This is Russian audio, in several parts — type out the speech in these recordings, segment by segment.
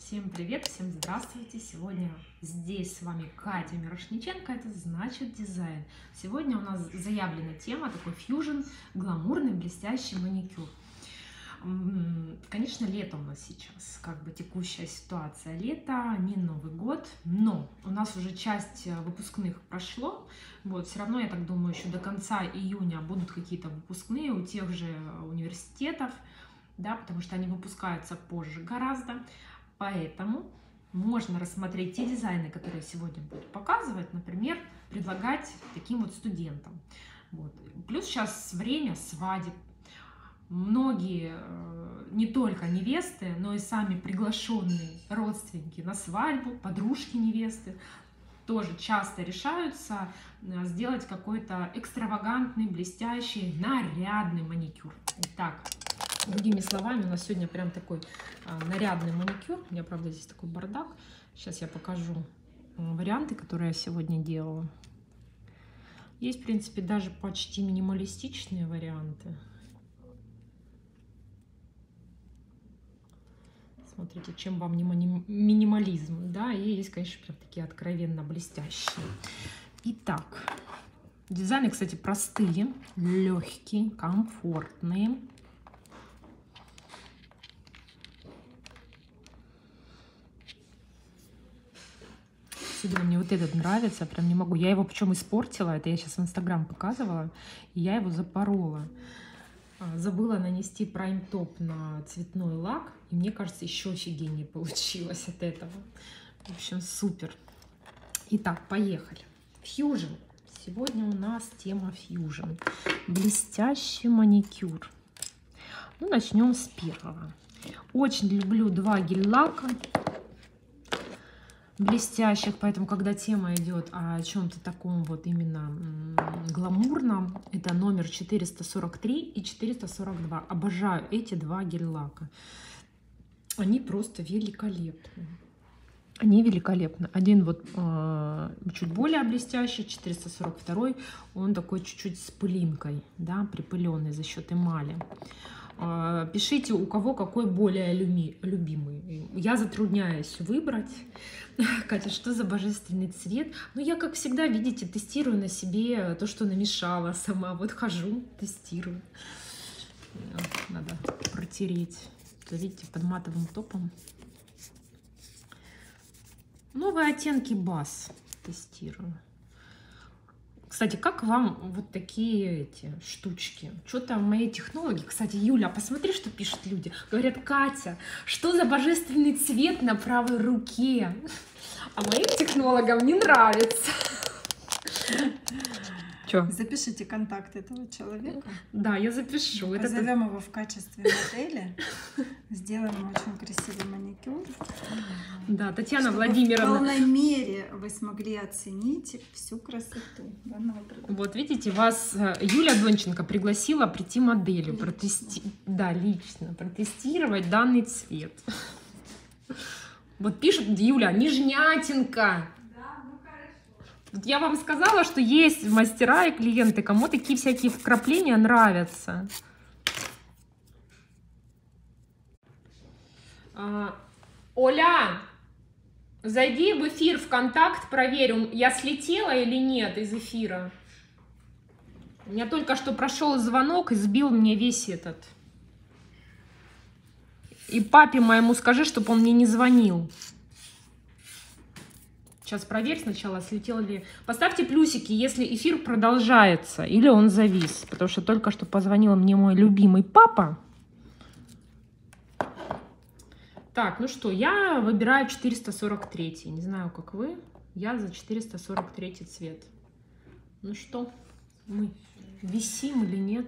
Всем привет, всем здравствуйте! Сегодня здесь с вами Катя Мирошниченко, это значит дизайн. Сегодня у нас заявлена тема такой фьюжн, гламурный блестящий маникюр. Конечно, лето у нас сейчас, как бы текущая ситуация лета, не Новый год, но у нас уже часть выпускных прошло. Вот, все равно, я так думаю, еще до конца июня будут какие-то выпускные у тех же университетов, да, потому что они выпускаются позже гораздо. Поэтому можно рассмотреть те дизайны, которые сегодня буду показывать, например, предлагать таким вот студентам. Вот. Плюс сейчас время свадеб. Многие, не только невесты, но и сами приглашенные родственники на свадьбу, подружки невесты, тоже часто решаются сделать какой-то экстравагантный, блестящий, нарядный маникюр. Итак, другими словами, у нас сегодня прям такой нарядный маникюр. У меня, правда, здесь такой бардак. Сейчас я покажу варианты, которые я сегодня делала. Есть, в принципе, даже почти минималистичные варианты. Смотрите, чем вам не минимализм, да, и есть, конечно, прям такие откровенно блестящие. Итак, дизайны, кстати, простые, легкие, комфортные. Особенно мне вот этот нравится, прям не могу. Я его причем испортила, это я сейчас в Инстаграм показывала, и я его запорола. Забыла нанести прайм-топ на цветной лак, и мне кажется, еще офигеннее получилось от этого. В общем, супер. Итак, поехали. Фьюжн. Сегодня у нас тема фьюжн. Блестящий маникюр. Ну, начнем с первого. Очень люблю два гель-лака блестящих, поэтому когда тема идет о чем-то таком вот именно гламурном, это номер 443 и 442. Обожаю эти два гель-лака. Они просто великолепны. Они великолепны. Один вот чуть более блестящий, 442, он такой чуть-чуть с пылинкой, да, припыленный за счет эмали. Пишите, у кого какой более любимый. Я затрудняюсь выбрать. Катя, что за божественный цвет? Ну, я, как всегда, видите, тестирую на себе то, что намешала сама. Вот хожу, тестирую. Надо протереть. Видите, под матовым топом. Новые оттенки баз тестирую. Кстати, как вам вот такие эти штучки? Что-то мои технологи... Кстати, Юля, посмотри, что пишут люди. Говорят, Катя, что за божественный цвет на правой руке? А моим технологам не нравится. Чё? Запишите контакт этого человека. Да, я запишу. Позовем его в качестве модели. Сделаем ему очень красивый маникюр. Да, Татьяна чтобы Владимировна. в полной мере вы смогли оценить всю красоту данного продукта. Вот видите, вас Юля Донченко пригласила прийти моделью, да, лично протестировать данный цвет. Вот пишет Юля, нежнятинка. Вот я вам сказала, что есть мастера и клиенты, кому такие всякие вкрапления нравятся. Оля, зайди в эфир ВКонтакт, проверь, я слетела или нет из эфира. У меня только что прошел звонок и сбил мне весь этот. И папе моему скажи, чтобы он мне не звонил. Сейчас проверь сначала, слетел ли. Поставьте плюсики, если эфир продолжается или он завис. Потому что только что позвонил мне мой любимый папа. Так, ну что, я выбираю 443. Не знаю, как вы. Я за 443 цвет. Ну что, мы висим или нет?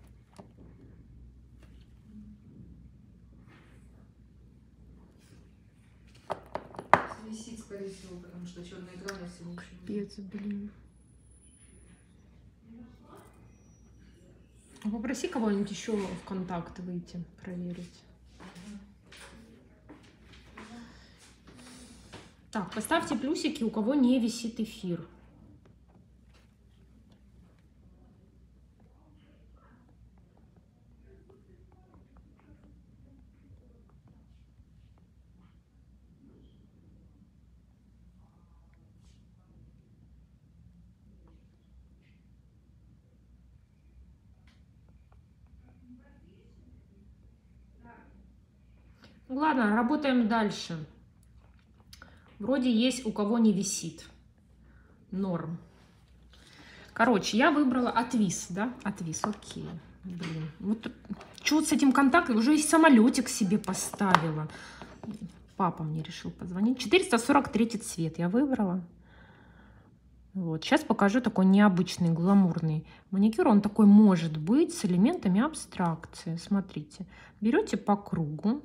Висит, скорее всего, потому что черный экран, если ничего. Капец, блин. Попроси кого-нибудь еще в контакт выйти, проверить. Так, поставьте плюсики, у кого не висит эфир. Ладно, работаем дальше. Вроде есть у кого не висит. Норм. Короче, я выбрала отвис, да? Отвис, окей. Блин, вот что с этим контактом? Уже и самолетик себе поставила. Папа мне решил позвонить. 443 цвет я выбрала. Вот. Сейчас покажу такой необычный, гламурный маникюр. Он такой может быть с элементами абстракции. Смотрите. Берете по кругу.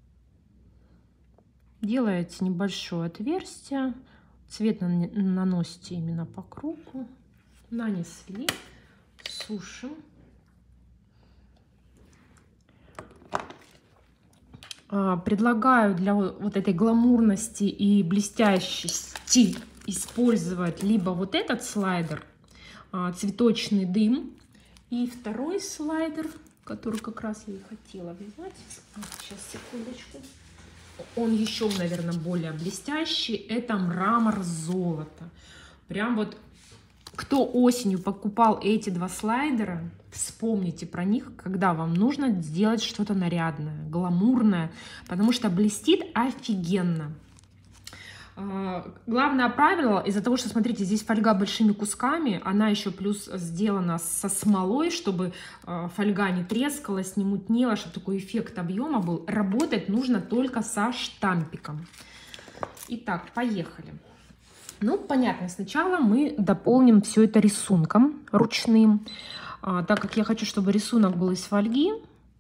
Делаете небольшое отверстие. Цвет наносите именно по кругу. Нанесли. Сушим. Предлагаю для вот этой гламурности и блестящести использовать либо вот этот слайдер, цветочный дым, и второй слайдер, который как раз я и хотела взять. Сейчас, секундочку. Он еще, наверное, более блестящий. Это мрамор золото. Прям вот, кто осенью покупал эти два слайдера, вспомните про них, когда вам нужно сделать что-то нарядное, гламурное, потому что блестит офигенно. Главное правило, из-за того, что, смотрите, здесь фольга большими кусками, она еще плюс сделана со смолой, чтобы фольга не трескалась, не мутнела, чтобы такой эффект объема был. Работать нужно только со штампиком. Итак, поехали. Ну, понятно, сначала мы дополним все это рисунком ручным, так как я хочу, чтобы рисунок был из фольги,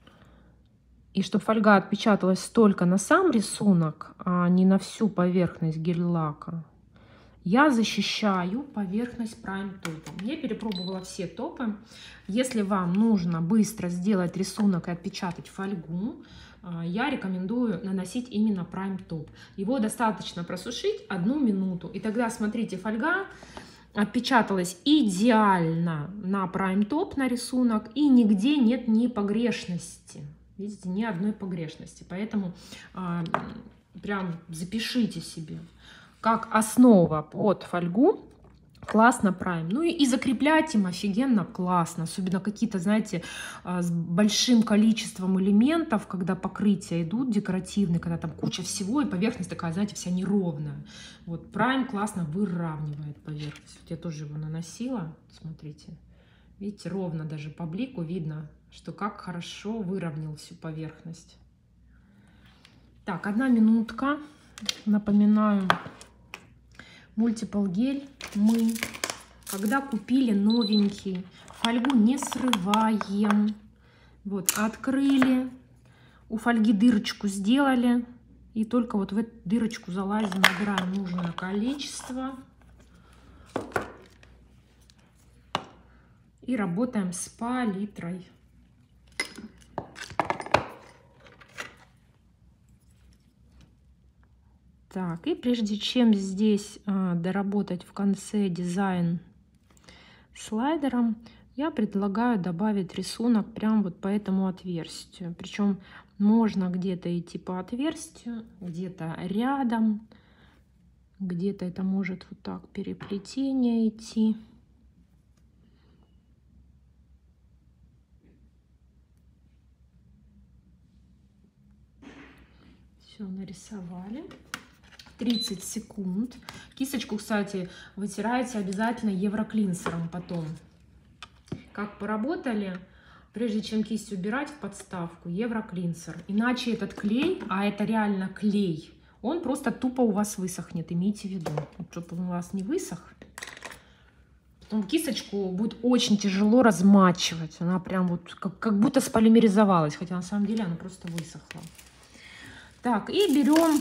и чтобы фольга отпечаталась только на сам рисунок, а не на всю поверхность гель-лака. Я защищаю поверхность прайм-топом. Я перепробовала все топы. Если вам нужно быстро сделать рисунок и отпечатать фольгу, я рекомендую наносить именно прайм-топ. Его достаточно просушить 1 минуту. И тогда, смотрите, фольга отпечаталась идеально на прайм-топ, на рисунок, и нигде нет ни погрешности. Видите, ни одной погрешности. Поэтому прям запишите себе. Как основа под фольгу классно прайм. Ну и закреплять им офигенно классно. Особенно какие-то, знаете, с большим количеством элементов, когда покрытия идут декоративные, когда там куча всего, и поверхность такая, знаете, вся неровная. Вот прайм классно выравнивает поверхность. Вот я тоже его наносила. Смотрите. Видите, ровно даже по блику видно, что как хорошо выровнял всю поверхность. Так, 1 минутка. Напоминаю, Multiple гель мы, когда купили новенький, фольгу не срываем. Вот, открыли, у фольги дырочку сделали, и только вот в эту дырочку залазим, набираем нужное количество. И работаем с палитрой. Так, и прежде чем здесь доработать в конце дизайн слайдером, я предлагаю добавить рисунок прямо вот по этому отверстию. Причем можно где-то идти по отверстию, где-то рядом, где-то это может вот так переплетение идти. Все, нарисовали. 30 секунд. Кисточку, кстати, вытираете обязательно евроклинсером потом. Как поработали, прежде чем кисть убирать в подставку, евроклинсер. Иначе этот клей, а это реально клей, он просто тупо у вас высохнет, имейте в виду. Чтобы он у вас не высох. Потом кисточку будет очень тяжело размачивать. Она прям вот как будто сполимеризовалась, хотя на самом деле она просто высохла. Так, и берем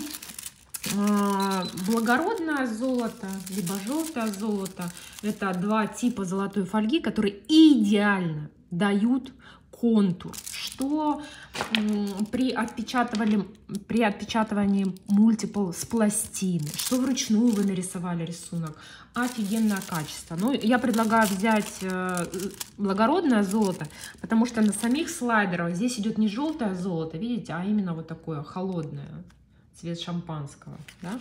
благородное золото, либо желтое золото. Это 2 типа золотой фольги, которые идеально дают контур, что при отпечатывании Multiple с пластины, что вручную вы нарисовали рисунок. Офигенное качество. Но я предлагаю взять благородное золото, потому что на самих слайдерах здесь идет не желтое золото, видите, а именно вот такое холодное, цвет шампанского, да?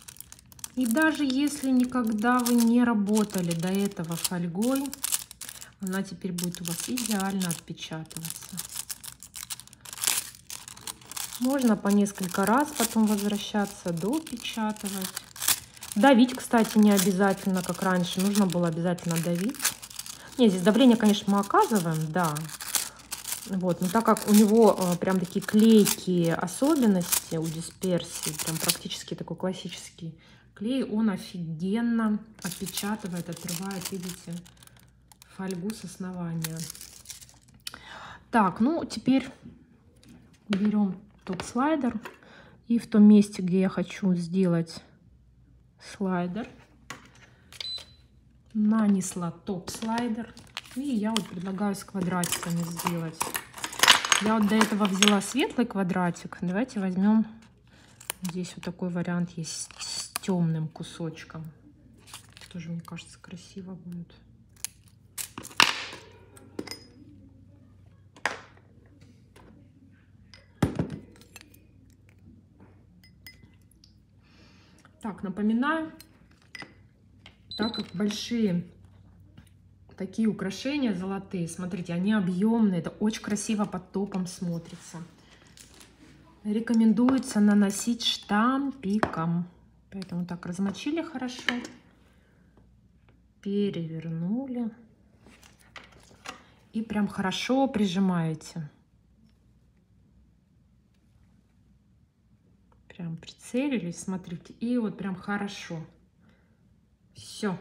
И даже если никогда вы не работали до этого фольгой, Она теперь будет у вас идеально отпечатываться. Можно по несколько раз потом возвращаться, допечатывать. Давить, кстати, не обязательно, как раньше. Нужно было обязательно давить. Нет, здесь давление, конечно, мы оказываем, да. Вот, но так как у него прям такие клейкие особенности у дисперсии, прям практически такой классический клей, он офигенно отпечатывает, отрывает, видите, фольгу с основания. Так, ну теперь берем топ-слайдер и в том месте, где я хочу сделать слайдер, нанесла топ-слайдер. И я вот предлагаю с квадратиками сделать. Я вот до этого взяла светлый квадратик. Давайте возьмем, здесь вот такой вариант есть с темным кусочком. Тоже, мне кажется, красиво будет. Так, напоминаю, так как большие такие украшения золотые, смотрите, они объемные, это очень красиво под топом смотрится. Рекомендуется наносить штампиком. Поэтому так размочили хорошо, перевернули и прям хорошо прижимаете. Прям прицелились, смотрите, и вот прям хорошо. Все.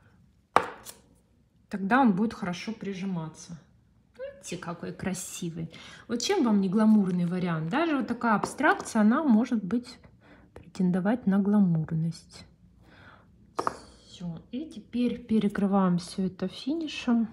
Тогда он будет хорошо прижиматься. Видите, какой красивый. Вот чем вам не гламурный вариант? Даже вот такая абстракция, она может быть претендовать на гламурность. Все. И теперь перекрываем все это финишем.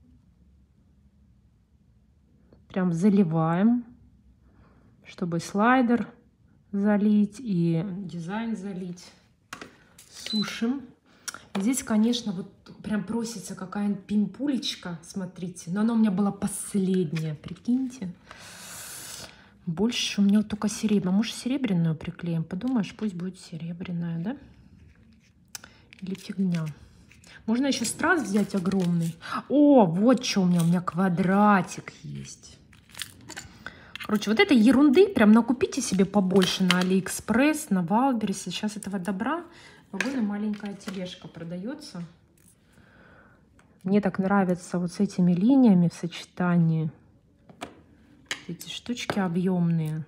Прям заливаем, чтобы слайдер залить и дизайн залить. Сушим. Здесь, конечно, вот прям просится какая-нибудь пимпулечка, смотрите. Но она у меня была последняя, прикиньте. Больше у меня вот только серебряная. Может, серебряную приклеим? Подумаешь, пусть будет серебряная, да? Или фигня. Можно еще страз взять огромный. О, вот что у меня квадратик есть. Короче, вот этой ерунды прям накупите себе побольше на Алиэкспресс, на Валбересе. Сейчас этого добра. Вагонная маленькая тележка продается. Мне так нравится вот с этими линиями в сочетании. Эти штучки объемные.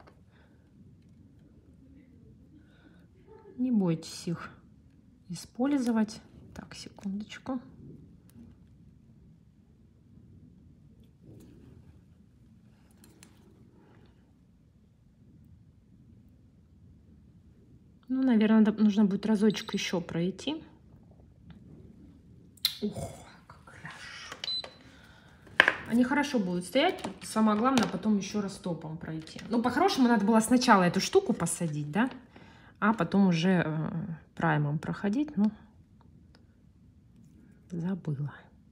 Не бойтесь их использовать. Так, секундочку. Ну, наверное, нужно будет разочек еще пройти. Ух, как хорошо. Они хорошо будут стоять. Самое главное, потом еще раз топом пройти. Ну, по-хорошему, надо было сначала эту штуку посадить, да? А потом уже праймом проходить. Ну, забыла.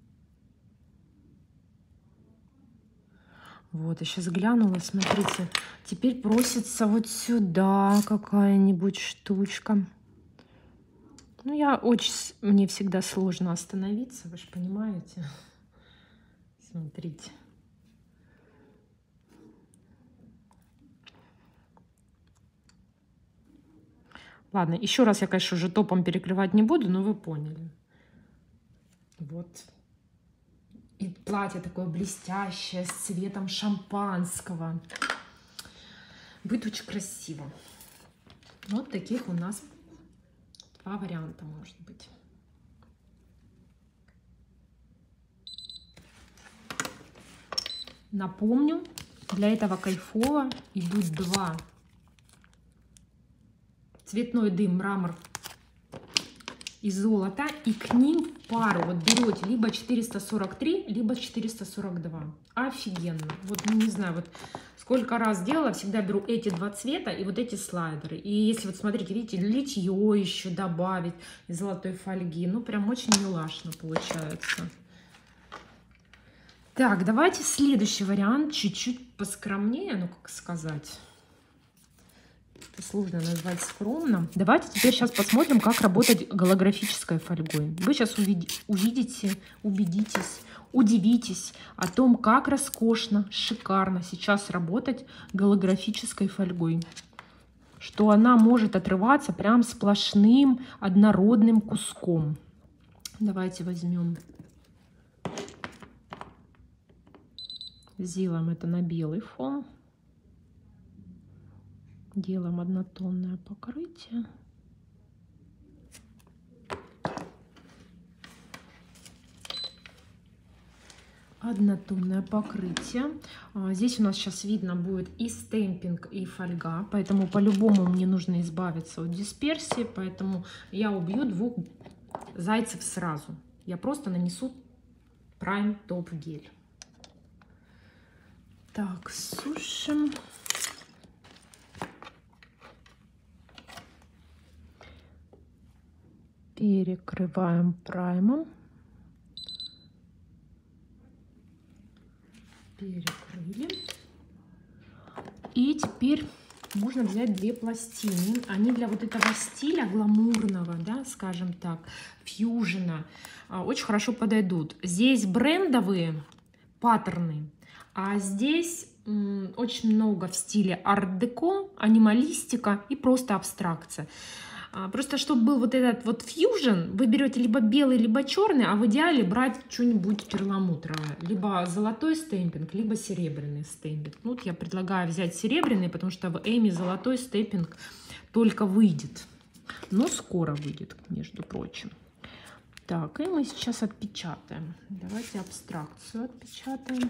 Вот, я сейчас глянула, смотрите. Теперь просится вот сюда какая-нибудь штучка. Ну, мне всегда сложно остановиться, вы же понимаете. Смотрите. Ладно, еще раз я, конечно, уже топом перекрывать не буду, но вы поняли. Вот. И платье такое блестящее, с цветом шампанского. Будет очень красиво. Вот таких у нас два варианта, может быть. Напомню, для этого кайфово идут два. Цветной дым, мрамор и золото. И к ним в пару вот берете либо 443, либо 442. Офигенно. Вот, ну, не знаю, вот сколько раз делала, всегда беру эти два цвета и вот эти слайдеры. И если вот смотрите, видите, литье еще добавить из золотой фольги. Ну, прям очень милашно получается. Так, давайте следующий вариант. Чуть-чуть поскромнее, ну, как сказать. сложно назвать скромно. Давайте теперь сейчас посмотрим, как работать голографической фольгой. Вы сейчас увидите, убедитесь, удивитесь о том, как роскошно, шикарно сейчас работать голографической фольгой. Что она может отрываться прям сплошным однородным куском. Давайте возьмем, сделаем это на белый фон. Делаем однотонное покрытие. Однотонное покрытие. Здесь у нас сейчас видно будет и стемпинг, и фольга, поэтому по-любому мне нужно избавиться от дисперсии, поэтому я убью двух зайцев сразу. Я просто нанесу Prime Top гель. Так, сушим. Перекрываем праймом. Перекрыли. И теперь можно взять две пластины. Они для вот этого стиля гламурного, да, скажем так, фьюжена, очень хорошо подойдут. Здесь брендовые паттерны, а здесь очень много в стиле арт-деко, анималистика и просто абстракция. Просто чтобы был вот этот вот фьюжн, вы берете либо белый, либо черный, а в идеале брать что-нибудь перламутровое. Либо золотой стемпинг, либо серебряный стемпинг. Ну, вот я предлагаю взять серебряный, потому что в Эми золотой стемпинг только выйдет. Но скоро выйдет, между прочим. Так, и мы сейчас отпечатаем. Давайте абстракцию отпечатаем.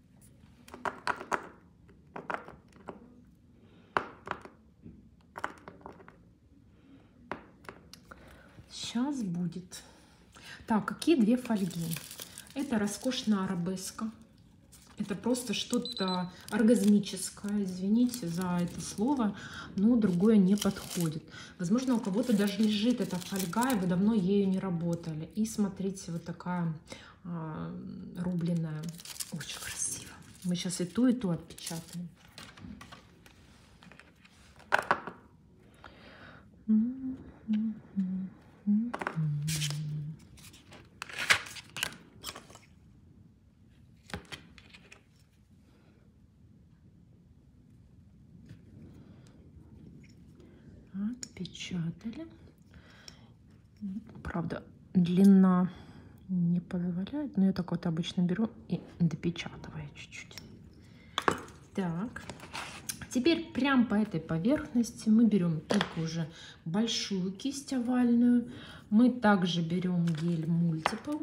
Сейчас будет. Так, какие две фольги? Это роскошная арабеска. Это просто что-то оргазмическое. Извините за это слово, но другое не подходит. Возможно, у кого-то даже лежит эта фольга, и вы давно ею не работали. И смотрите, вот такая рубленная. Очень красиво. Мы сейчас и ту отпечатаем. Отпечатали. Правда, длина не позволяет, но я так вот обычно беру и допечатываю чуть-чуть. Так, теперь прям по этой поверхности мы берем только уже большую кисть овальную. Мы также берем гель Multiple.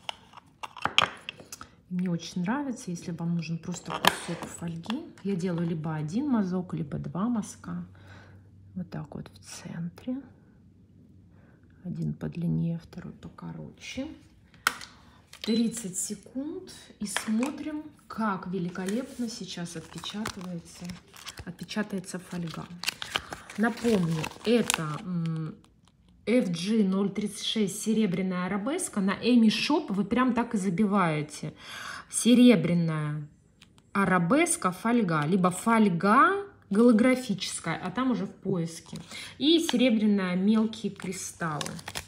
Мне очень нравится, если вам нужен просто кусок фольги. Я делаю либо один мазок, либо два мазка. Вот так вот в центре. Один подлиннее, второй покороче. 30 секунд. И смотрим, как великолепно сейчас отпечатается фольга. Напомню, это FG036 серебряная арабеска. На Эми Шоп вы прям так и забиваете. Серебряная арабеска фольга. Либо фольга голографическая, а там уже в поиске. И серебряные мелкие кристаллы.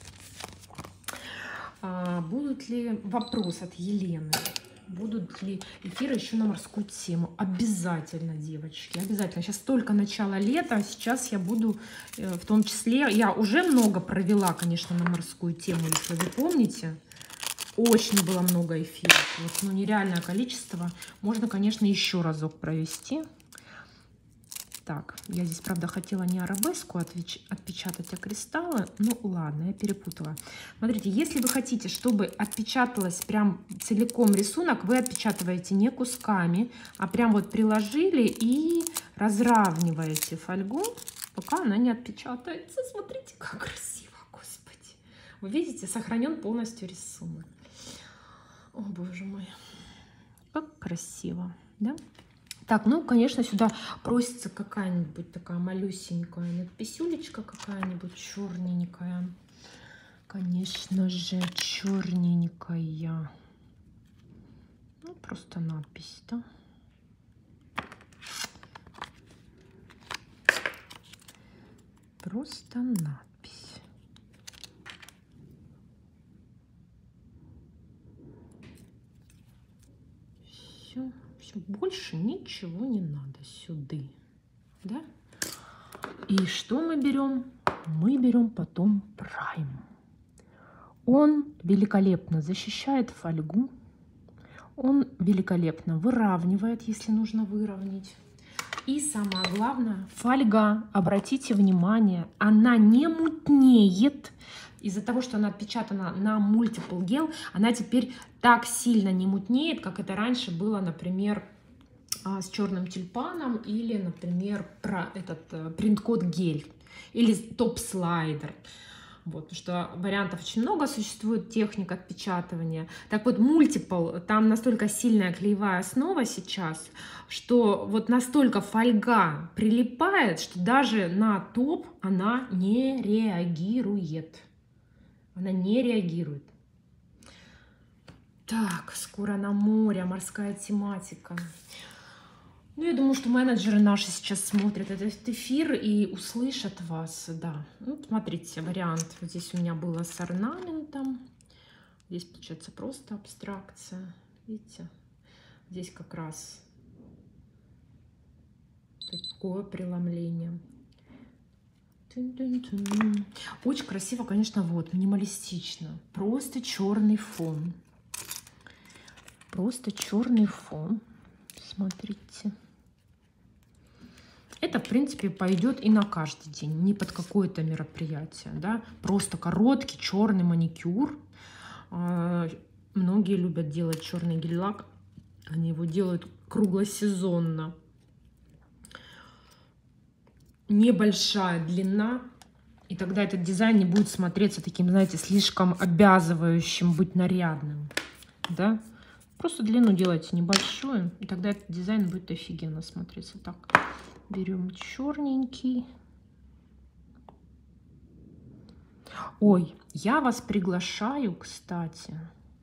Будут ли, вопрос от Елены, будут ли эфиры еще на морскую тему? Обязательно, девочки, обязательно. Сейчас только начало лета, а сейчас я буду, в том числе, я уже много провела, конечно, на морскую тему, если вы помните. Очень было много эфиров, вот, ну, нереальное количество. Можно, конечно, еще разок провести. Так, я здесь, правда, хотела не арабеску отпечатать, а кристаллы. Ну, ладно, я перепутала. Смотрите, если вы хотите, чтобы отпечаталось прям целиком рисунок, вы отпечатываете не кусками, а прям вот приложили и разравниваете фольгу, пока она не отпечатается. Смотрите, как красиво, господи. Вы видите, сохранен полностью рисунок. О, боже мой, как красиво, да? Так, ну, конечно, сюда просится какая-нибудь такая малюсенькая надписюлечка, какая-нибудь черненькая. Конечно же, черненькая. Ну, просто надпись, да. Просто надпись. Все, все, больше ничего не надо сюда, да? И что мы берем? Мы берем потом прайм. Он великолепно защищает фольгу. Он великолепно выравнивает, если нужно выровнять. И самое главное, фольга, обратите внимание, она не мутнеет. Из-за того, что она отпечатана на Multiple Gel, она теперь так сильно не мутнеет, как это раньше было, например, с черным тюльпаном или, например, про этот принт-код гель или топ-слайдер. Вот, потому что вариантов очень много, существует техника отпечатывания. Так вот, Multiple, там настолько сильная клеевая основа сейчас, что вот настолько фольга прилипает, что даже на топ она не реагирует. Она не реагирует. Так, скоро на море, морская тематика. Ну, я думаю, что менеджеры наши сейчас смотрят этот эфир и услышат вас, да. Ну, смотрите, вариант. Вот здесь у меня было с орнаментом. Здесь, получается, просто абстракция. Видите? Здесь как раз такое преломление. Очень красиво, конечно, вот, минималистично. Просто черный фон. Просто черный фон. Смотрите. Это, в принципе, пойдет и на каждый день, не под какое-то мероприятие, да. Просто короткий черный маникюр. Многие любят делать черный гель-лак. Они его делают круглосезонно. Небольшая длина. И тогда этот дизайн не будет смотреться таким, знаете, слишком обязывающим быть нарядным, да. Просто длину делайте небольшую, и тогда этот дизайн будет офигенно смотреться. Так, берем черненький. Ой, я вас приглашаю, кстати.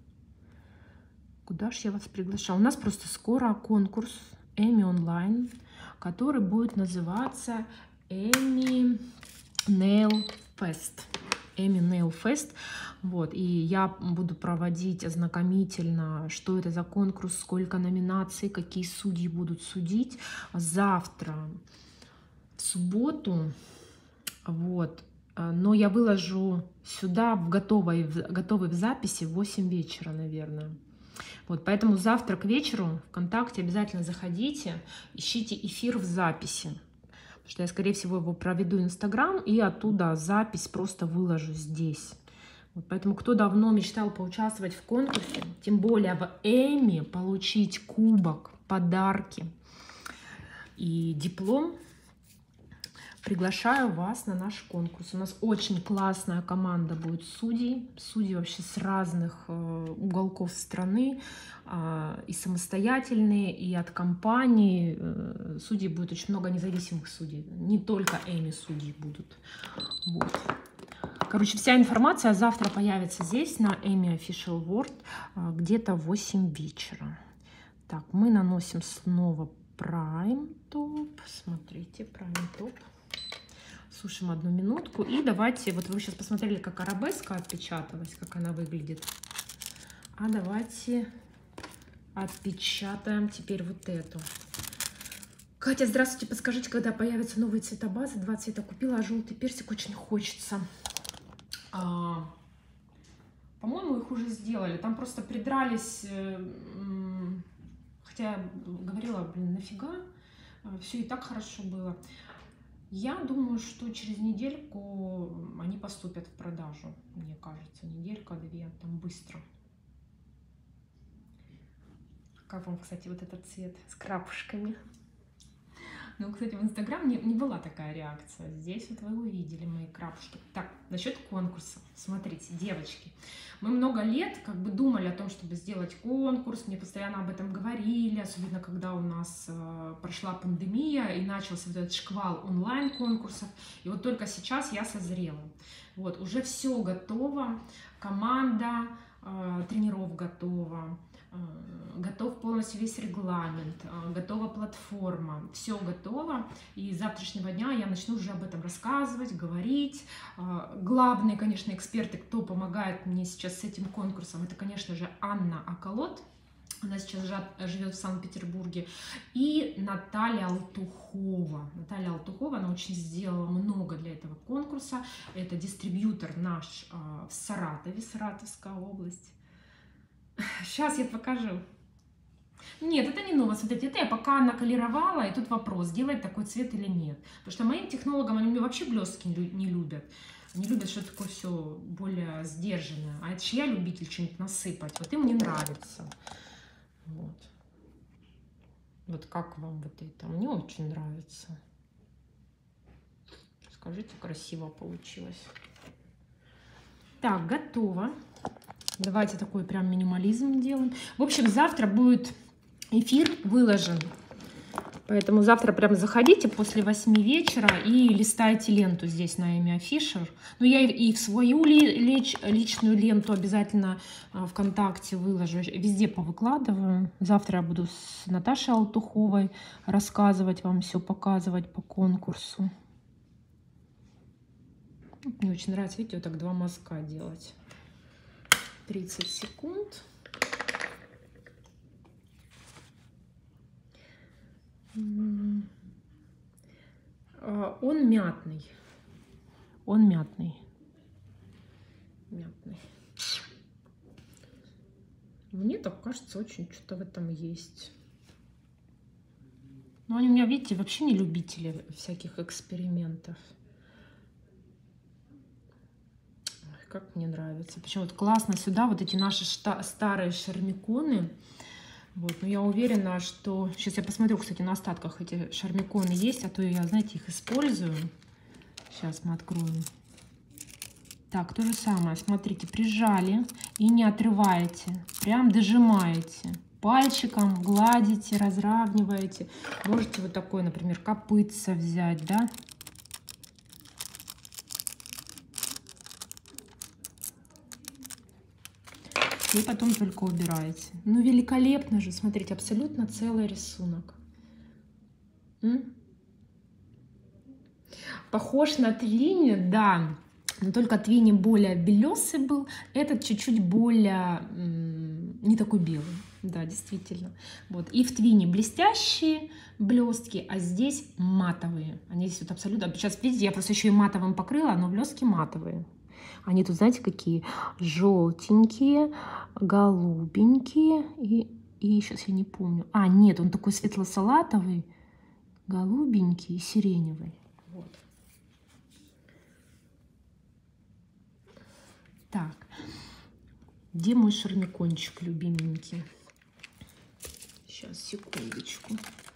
Куда же я вас приглашаю? У нас просто скоро конкурс Эми онлайн, который будет называться Эми Nail Fest. Эми Nail Fest. Вот, и я буду проводить ознакомительно, что это за конкурс, сколько номинаций, какие судьи будут судить. Завтра, в субботу, вот, но я выложу сюда в готовой в записи в 8 вечера, наверное. Вот, поэтому завтра к вечеру ВКонтакте обязательно заходите, ищите эфир в записи. Потому что я, скорее всего, его проведу в Инстаграм и оттуда запись просто выложу здесь. Вот, поэтому, кто давно мечтал поучаствовать в конкурсе, тем более в Эми, получить кубок, подарки и диплом, приглашаю вас на наш конкурс. У нас очень классная команда будет судей. Судьи вообще с разных уголков страны. И самостоятельные, и от компаний. Судей будет очень много независимых судей. Не только Эми судьи будут. Вот. Короче, вся информация завтра появится здесь, на Эми Official World, где-то в 8 вечера. Так, мы наносим снова Prime Top. Смотрите, Prime Top. Сушим 1 минутку. И давайте, вот вы сейчас посмотрели, как арабеска отпечаталась, как она выглядит. А давайте отпечатаем теперь вот эту. Катя, здравствуйте. Подскажите, когда появятся новые цвета базы? 2 цвета купила, а желтый персик очень хочется. По-моему, их уже сделали. Там просто придрались, хотя я говорила, блин, нафига, все и так хорошо было. Я думаю, что через недельку они поступят в продажу, мне кажется, неделька-две, там быстро. Как вам, кстати, вот этот цвет с крапушками? Ну, кстати, в Инстаграм не была такая реакция. Здесь вот вы увидели мои крапушки. Так, насчет конкурса. Смотрите, девочки, мы много лет как бы думали о том, чтобы сделать конкурс. Мне постоянно об этом говорили, особенно когда у нас прошла пандемия и начался вот этот шквал онлайн-конкурсов. И вот только сейчас я созрела. Вот, уже все готово, команда тренеров готова. Готов полностью полностью весь регламент, готова платформа, все готово. И с завтрашнего дня я начну уже об этом рассказывать, говорить. Главные, конечно, эксперты, кто помогает мне сейчас с этим конкурсом, это, конечно же, Анна Аколот. Она сейчас живет в Санкт-Петербурге. И Наталья Алтухова. Наталья Алтухова, она очень сделала много для этого конкурса. Это дистрибьютор наш в Саратове, Саратовская область. Сейчас я покажу. Нет, это не новое. Смотрите, это я пока наколировала, и тут вопрос, делать такой цвет или нет. Потому что моим технологам, они вообще блестки не любят. Они любят что-то такое все более сдержанное. А это же я любитель что-нибудь насыпать. Вот им не нравится. Вот. Вот как вам вот это? Мне очень нравится. Скажите, красиво получилось. Так, готово. Давайте такой прям минимализм делаем. В общем, завтра будет эфир выложен. Поэтому завтра прям заходите после 8 вечера и листайте ленту здесь на Amy Fisher. Ну, я и в свою личную ленту обязательно ВКонтакте выложу. Везде повыкладываю. Завтра я буду с Наташей Алтуховой рассказывать вам все, показывать по конкурсу. Мне очень нравится, видите, вот так 2 мазка делать. 30 секунд. Он мятный. Он мятный. Мятный. Мне так кажется, очень что-то в этом есть. Но они у меня, видите, вообще не любители всяких экспериментов. Ой, как мне нравится. Почему вот классно сюда вот эти наши старые шармиконы. Вот, но я уверена, что... Сейчас я посмотрю, кстати, на остатках эти шармиконы есть, а то я, знаете, их использую. Сейчас мы откроем. Так, то же самое. Смотрите, прижали и не отрываете. Прям дожимаете. Пальчиком гладите, разравниваете. Можете вот такой, например, копытце взять, да? И потом только убираете. Ну, великолепно же. Смотрите, абсолютно целый рисунок. Похож на Твини, да. Но только Твини более белесый был. Этот чуть-чуть более... не такой белый. Да, действительно. Вот. И в Твини блестящие блестки, а здесь матовые. Они здесь вот абсолютно... Сейчас, видите, я просто еще и матовым покрыла, но блестки матовые. Они тут, знаете, какие желтенькие, голубенькие и сейчас я не помню. А, нет, он такой светло-салатовый, голубенький и сиреневый. Вот. Так, где мой шармикончик любименький? Сейчас, секундочку.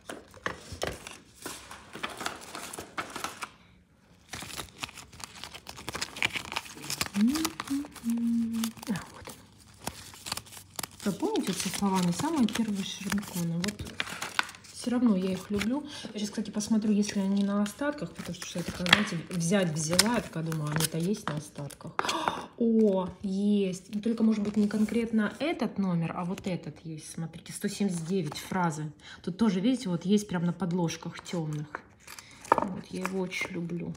Вот. Запомните со словами самые первые шармиконы. Вот все равно я их люблю. Я сейчас, кстати, посмотрю, если они на остатках, потому что я такая, знаете, взяла, я такая думаю, они-то есть на остатках. О, есть. Но только, может быть, не конкретно этот номер, а вот этот есть. Смотрите, 179 фразы. Тут тоже, видите, вот есть прям на подложках темных. Вот, я его очень люблю.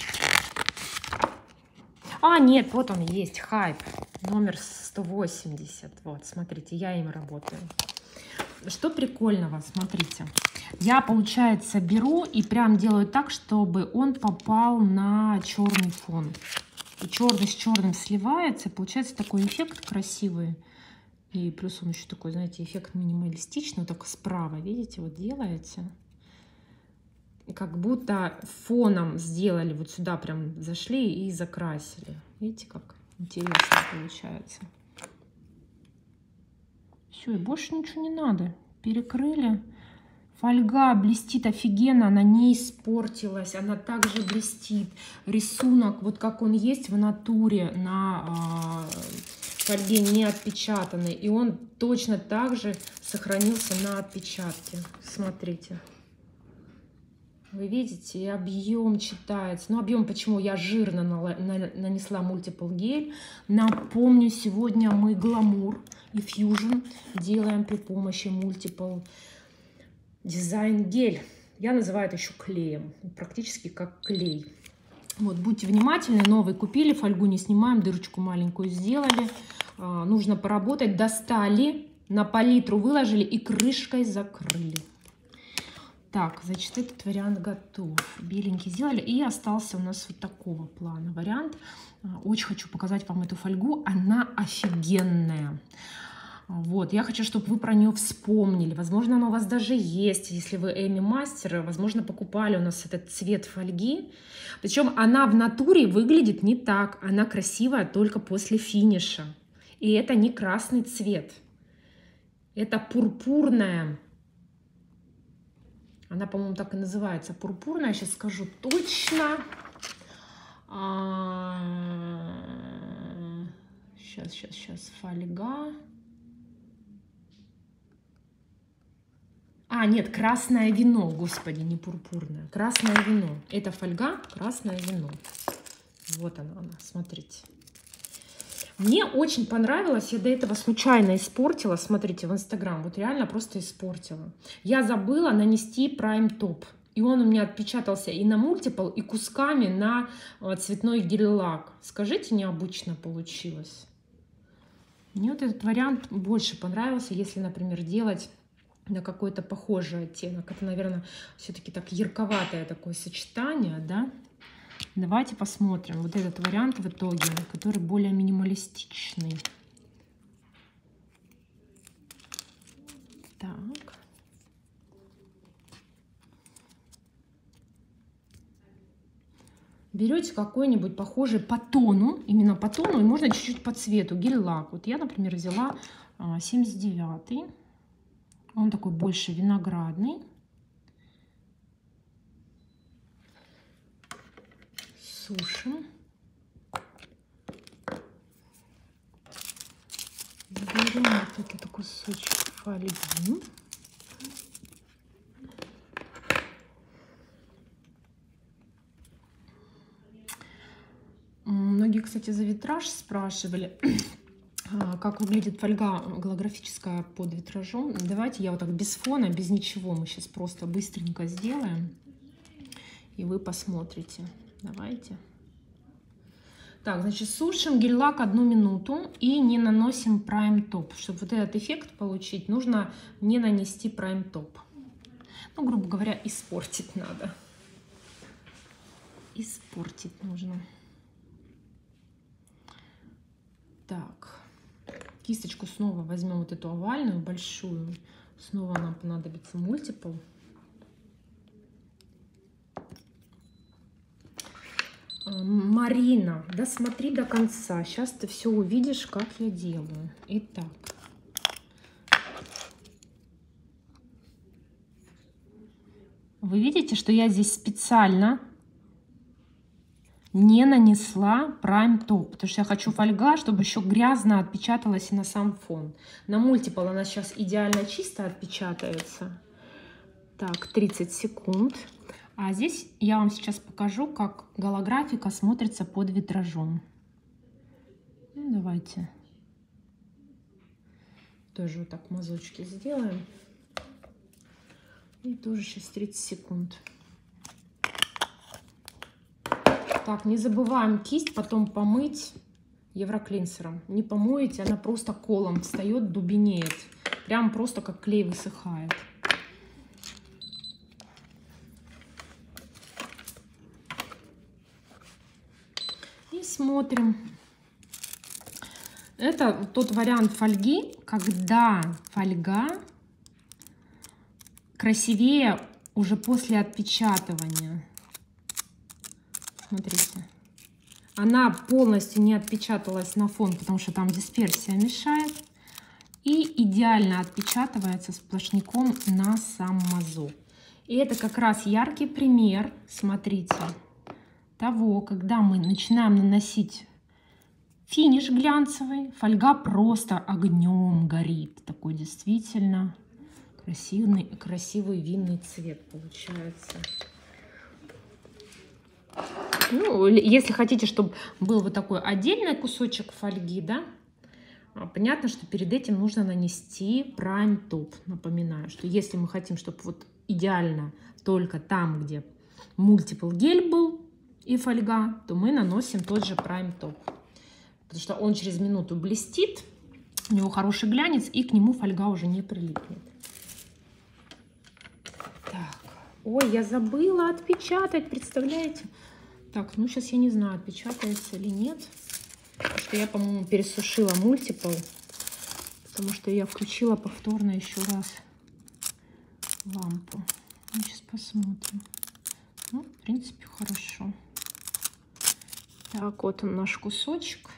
А, нет, вот он есть, хайп, номер 180. Вот, смотрите, я им работаю. Что прикольного, смотрите. Я, получается, беру и прям делаю так, чтобы он попал на черный фон. И черный с черным сливается, и получается такой эффект красивый. И плюс он еще такой, знаете, эффект минималистичный, вот так справа, видите, вот делаете. Как будто фоном сделали, вот сюда прям зашли и закрасили. Видите, как интересно получается. Все, и больше ничего не надо. Перекрыли. Фольга блестит офигенно, она не испортилась, она также блестит. Рисунок, вот как он есть в натуре, на фольге не отпечатанный. И он точно так же сохранился на отпечатке. Смотрите. Вы видите, и объем читается. Ну, объем почему? Я жирно нанесла Multiple гель. Напомню, сегодня мы гламур. и Fusion делаем при помощи Multiple Design гель. Я называю это еще клеем, практически как клей. Вот, будьте внимательны, новый купили, фольгу не снимаем, дырочку маленькую сделали. Нужно поработать, достали, на палитру выложили и крышкой закрыли. Так, значит, этот вариант готов. Беленький сделали, и остался у нас вот такого плана вариант. Очень хочу показать вам эту фольгу, она офигенная. Вот, я хочу, чтобы вы про нее вспомнили. Возможно, она у вас даже есть. Если вы Эми Мастер, возможно, покупали у нас этот цвет фольги. Причем она в натуре выглядит не так. Она красивая только после финиша. И это не красный цвет. Это пурпурная. Она, по-моему, так и называется. Пурпурная. Сейчас скажу точно. Сейчас. Фольга. Нет, красное вино, господи, не пурпурное. Красное вино. Это фольга, красное вино. Вот она, смотрите. Мне очень понравилось, я до этого случайно испортила, смотрите, в Инстаграм, вот реально просто испортила. Я забыла нанести Prime Top, и он у меня отпечатался и на Multiple, и кусками на цветной гель-лак. Скажите, необычно получилось. Мне вот этот вариант больше понравился, если, например, делать на какой-то похожий оттенок. Это, наверное, все-таки так ярковатое такое сочетание, да? Давайте посмотрим вот этот вариант в итоге, который более минималистичный. Так. Берете какой-нибудь похожий по тону, именно по тону, и можно чуть-чуть по цвету, гель-лак. Вот я, например, взяла 79-й. Он такой больше виноградный. Сушим. Берем вот этот кусочек фольги. Многие, кстати, за витраж спрашивали, как выглядит фольга голографическая под витражом. Давайте я вот так без фона, без ничего, мы сейчас просто быстренько сделаем, и вы посмотрите. Давайте. Так, значит, сушим гель-лак 1 минуту и не наносим Prime Top. Чтобы вот этот эффект получить, нужно не нанести Prime Top. Ну, грубо говоря, испортить надо. Испортить нужно. Так. Кисточку снова возьмем вот эту овальную, большую. Снова нам понадобится Multiple. Марина, досмотри до конца. Сейчас ты все увидишь, как я делаю. Итак. Вы видите, что я здесь специально не нанесла Prime Top, потому что я хочу фольга, чтобы еще грязно отпечаталась и на сам фон. На Multiple она сейчас идеально чисто отпечатается. Так, 30 секунд. А здесь я вам сейчас покажу, как голографика смотрится под витражом. Ну, давайте тоже вот так мазочки сделаем. И тоже сейчас 30 секунд. Так, не забываем кисть потом помыть евроклинсером. Не помоете, она просто колом встает, дубенеет. Прям просто как клей высыхает. И смотрим. Это тот вариант фольги, когда фольга красивее уже после отпечатывания. Смотрите. Она полностью не отпечаталась на фон, потому что там дисперсия мешает. И идеально отпечатывается сплошняком на сам мазок. И это как раз яркий пример, смотрите, того, когда мы начинаем наносить финиш глянцевый, фольга просто огнем горит. Такой действительно красивый винный цвет получается. Ну, если хотите, чтобы был вот такой отдельный кусочек фольги, да, понятно, что перед этим нужно нанести Prime Top. Напоминаю, что если мы хотим, чтобы вот идеально только там, где Multiple гель был и фольга, то мы наносим тот же Prime Top. Потому что он через минуту блестит, у него хороший глянец, и к нему фольга уже не прилипнет. Так, ой, я забыла отпечатать, представляете? Так, ну сейчас я не знаю, отпечатается или нет. Потому что я, по-моему, пересушила Multiple. Потому что я включила повторно еще раз лампу. Ну, сейчас посмотрим. Ну, в принципе, хорошо. Так, вот он наш кусочек.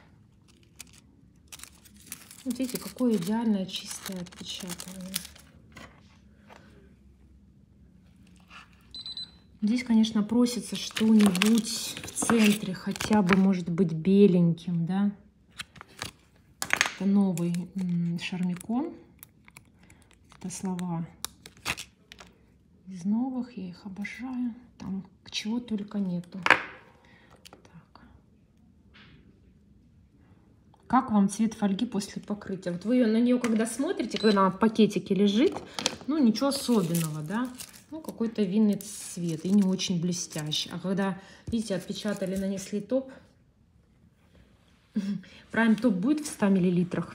Вот видите, какое идеальное чистое отпечатывание. Здесь, конечно, просится что-нибудь в центре, хотя бы, может быть, беленьким, да. Это новый Шармикон. Это слова из новых, я их обожаю. Там чего только нету. Так. Как вам цвет фольги после покрытия? Вот вы на нее, когда смотрите, когда она в пакетике лежит, ну, ничего особенного, да. Ну, какой-то винный цвет и не очень блестящий. А когда, видите, отпечатали, нанесли топ. Prime топ будет в 100 миллилитрах?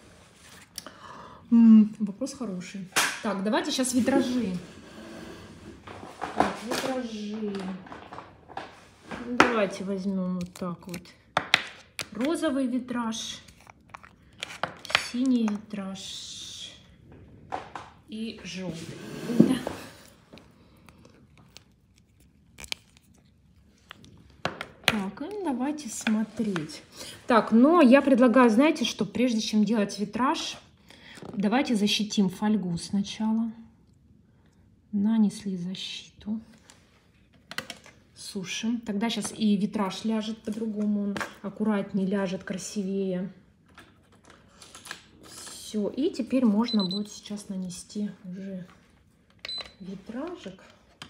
Вопрос хороший. Так, давайте сейчас витражи. Так, витражи. Давайте возьмем вот так вот. Розовый витраж, синий витраж и желтый. Да. Так, и давайте смотреть. Так, но я предлагаю, знаете, что прежде чем делать витраж, давайте защитим фольгу сначала. Нанесли защиту. Сушим. Тогда сейчас и витраж ляжет по-другому, он аккуратнее ляжет, красивее. Все, и теперь можно будет сейчас нанести уже витражик.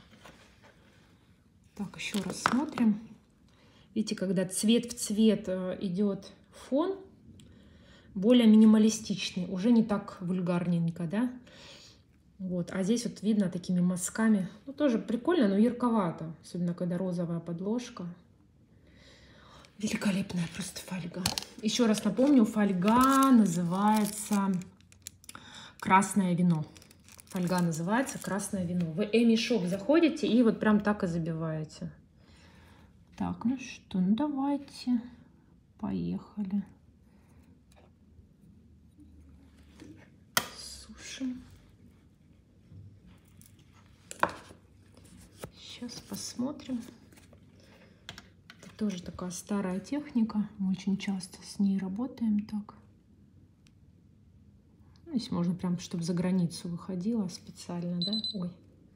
Так, еще раз смотрим. Видите, когда цвет в цвет идет фон, более минималистичный, уже не так вульгарненько, да? Вот, а здесь вот видно такими мазками. Ну, тоже прикольно, но ярковато. Особенно, когда розовая подложка. Великолепная просто фольга. Еще раз напомню, фольга называется красное вино. Фольга называется красное вино. В Эми Шоп заходите и вот прям так и забиваете. Так, ну что, ну давайте. Поехали. Сушим. Сейчас посмотрим. Это тоже такая старая техника. Мы очень часто с ней работаем так. Ну, здесь можно прям, чтобы за границу выходила специально, да? Ой.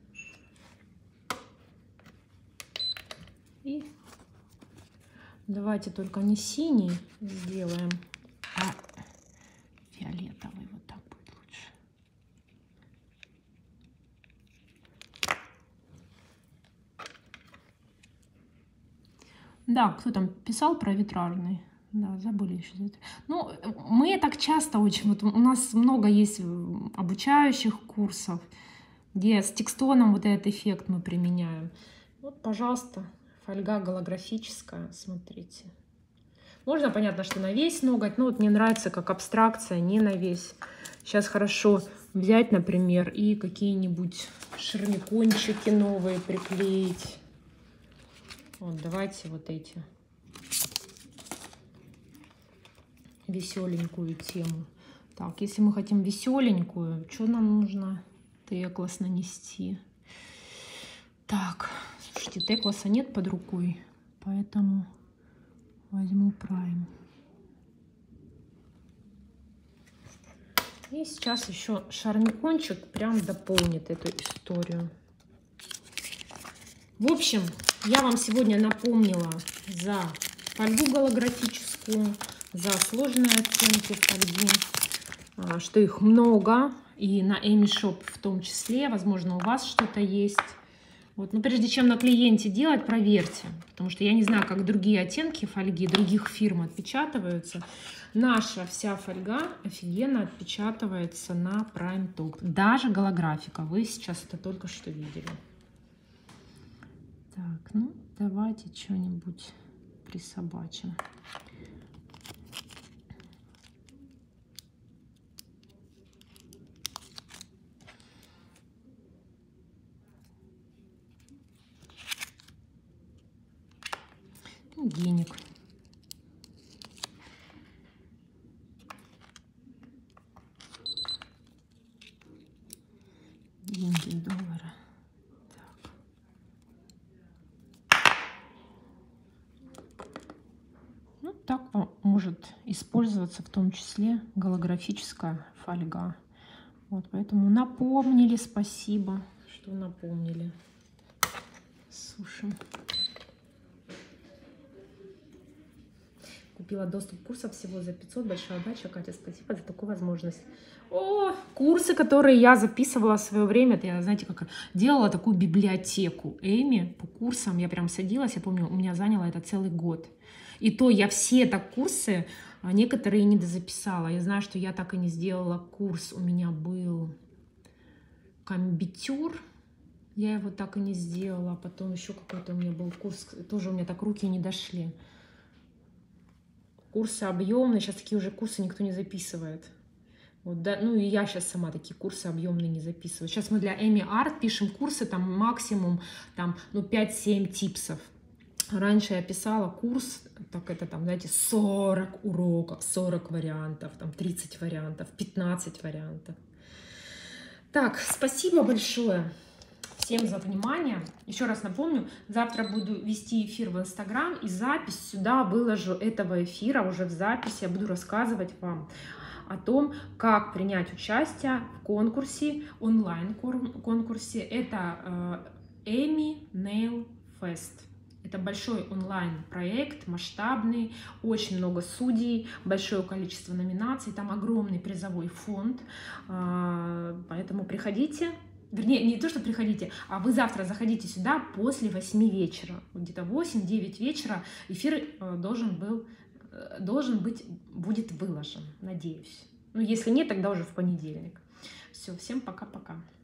И давайте только не синий сделаем, а фиолетовый. Вот так будет лучше. Да, кто там писал про витражный? Да, забыли еще. Ну, мы так часто очень... Вот у нас много есть обучающих курсов, где с текстоном вот этот эффект мы применяем. Вот, пожалуйста, фольга голографическая, смотрите. Можно, понятно, что на весь ноготь, но вот мне нравится как абстракция, не на весь. Сейчас хорошо взять, например, и какие-нибудь шармикончики новые приклеить. Вот, давайте вот эти. Веселенькую тему. Так, если мы хотим веселенькую, что нам нужно? Теклас нанести. Так, слушайте, текласа нет под рукой, поэтому возьму Prime. И сейчас еще шармикончик прям дополнит эту историю. В общем, я вам сегодня напомнила за фольгу голографическую, за сложные оттенки фольги, что их много, и на Эми Шоп в том числе. Возможно, у вас что-то есть. Вот. Но прежде чем на клиенте делать, проверьте. Потому что я не знаю, как другие оттенки фольги других фирм отпечатываются. Наша вся фольга офигенно отпечатывается на Prime Top. Даже голографика. Вы сейчас это только что видели. Так, ну давайте что-нибудь присобачим. Геник. Деньги, доллары. Так. Ну, так может использоваться в том числе голографическая фольга. Вот, поэтому напомнили, спасибо, что напомнили. Сушим. Купила доступ к курсам всего за 500. Большая удача, Катя, спасибо за такую возможность. О, курсы, которые я записывала в свое время, это я, знаете, как делала такую библиотеку Эми по курсам. Я прям садилась, я помню, у меня заняло это целый год. И то я все так курсы, некоторые не дозаписала. Я знаю, что я так и не сделала курс. У меня был комбитюр. Я его так и не сделала. Потом еще какой-то у меня был курс. Тоже у меня так руки не дошли. Курсы объемные. Сейчас такие уже курсы никто не записывает. Вот, да, ну и я сейчас сама такие курсы объемные не записываю. Сейчас мы для Эми Арт пишем курсы, там максимум там, ну, 5-7 типсов. Раньше я писала курс, так это там, знаете, 40 уроков, 40 вариантов, там 30 вариантов, 15 вариантов. Так, спасибо большое всем за внимание. Еще раз напомню, завтра буду вести эфир в Инстаграм, и запись сюда выложу этого эфира уже в записи. Я буду рассказывать вам о том, как принять участие в конкурсе, онлайн-конкурсе. Это Эми Nail Fest. Это большой онлайн-проект, масштабный, очень много судей, большое количество номинаций, там огромный призовой фонд. Поэтому приходите. Вернее, не то, что приходите, а вы завтра заходите сюда после 8 вечера. Где-то 8-9 вечера эфир будет выложен, надеюсь. Ну, если нет, тогда уже в понедельник. Все, всем пока-пока.